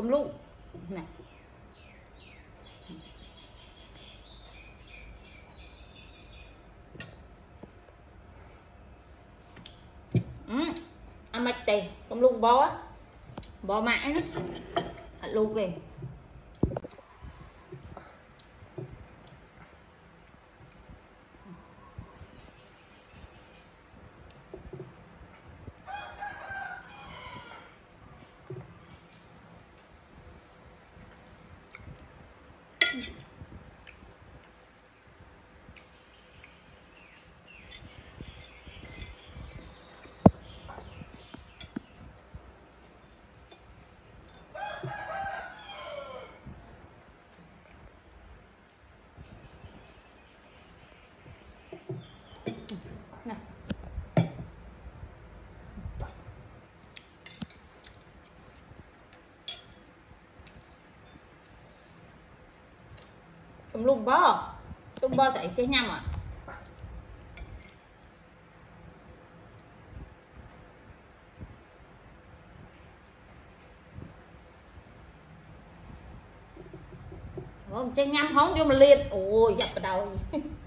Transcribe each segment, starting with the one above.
cơm lụ này. Ăn mạch tê cơm lụ bó mãi nó ăn lụ về. Lùng bò tại cái nhầm à. Chơi nhầm hóng vô mà liệt. Ôi dập vào đầu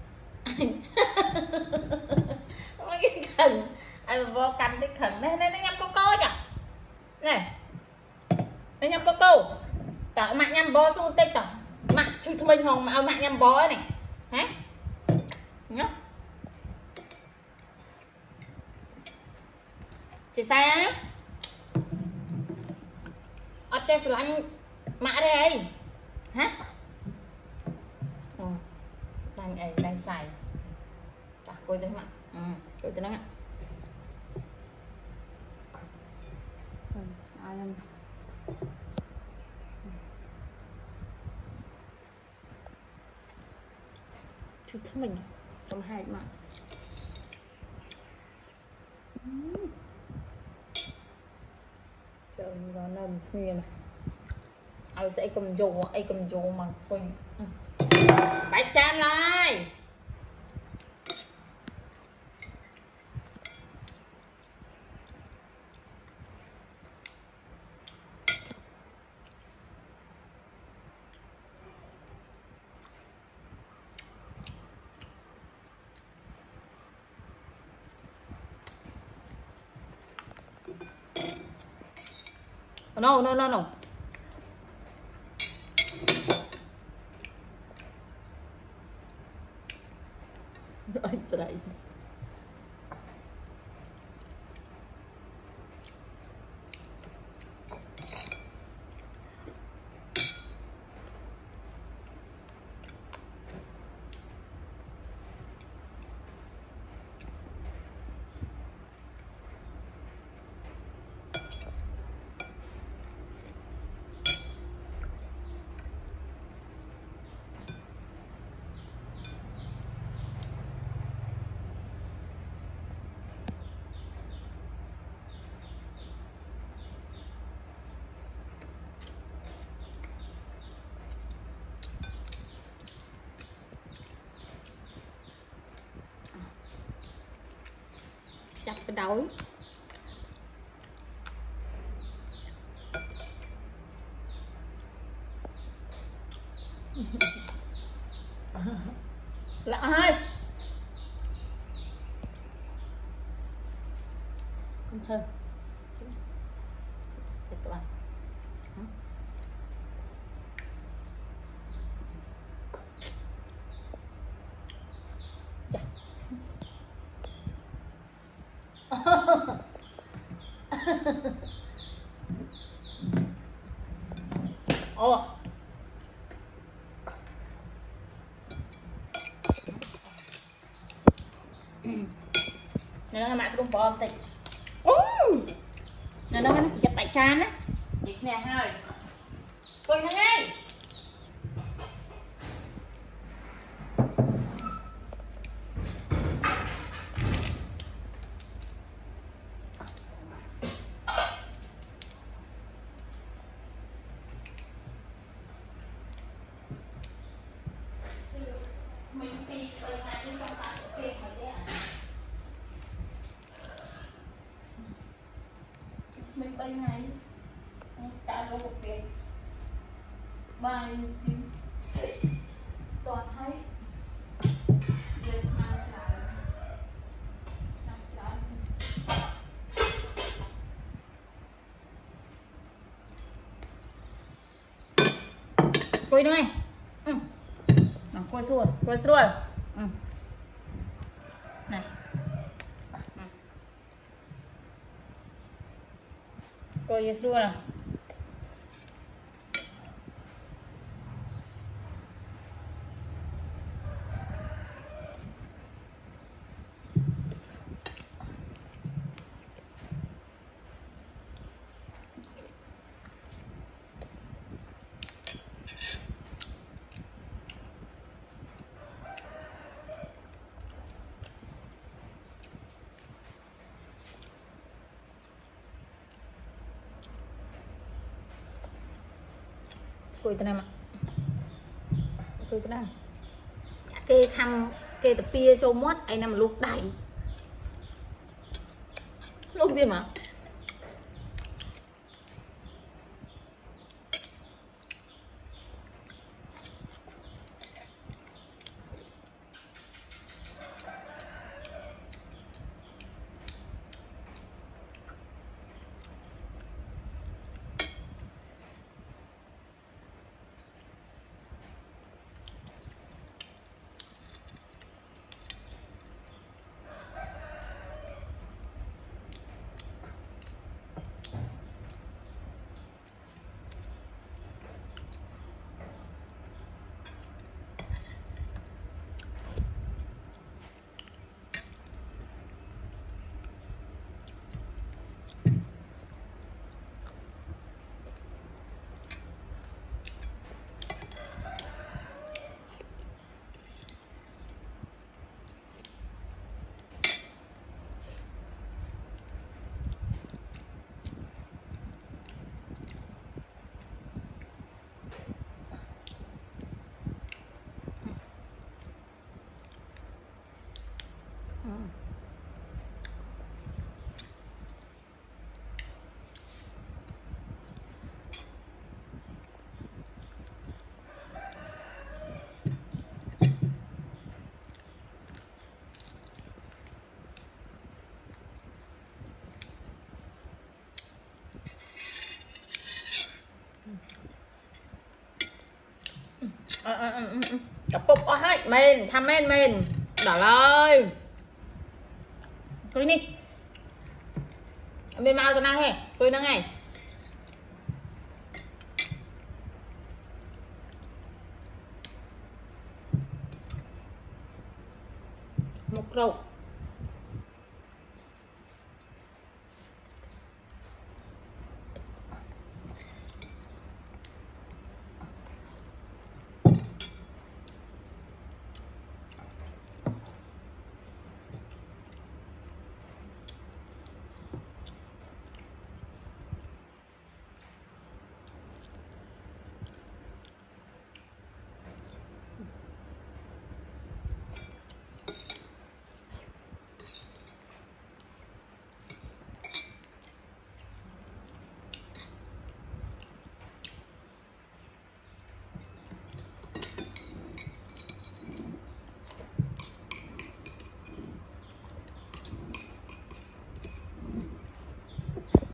mấy cái khẩn anh vô canh cái khẩn này nó nhầm cô kìa này, nó nhầm cô tao mạng nhầm bò xuống tích tao mạng chui thông minh hồng mà mạng nhầm bó này hả nhá chị sao ở trên slime mã đây hả đang xài coi tới mặt coi tới nó ạ. Ai ăn chú thích mình trong hai mặt trời nó nằm xìa này ai sẽ cầm dù mà coi bạch chan lại no rồi đây chặt cái đói là ai không thơ các bạn ồ nó mẹ cũng bom tịch nó dập bạch chan á dịch nè hơi quên nó ngay mình tay này ta đâu có tiền bài tìm toàn hay về mang trái quay nữa này. Quay xuôi này. Quay xuôi nào. Cùi tên em ạ. Cùi tên em. Kê khăm, kê tập pia cho mót, anh em luộc đẩy. Luộc gì mà? Cặp bục ở hai men tham men đỏ lời coi đi bên mau tao nào he coi nó ngay một rau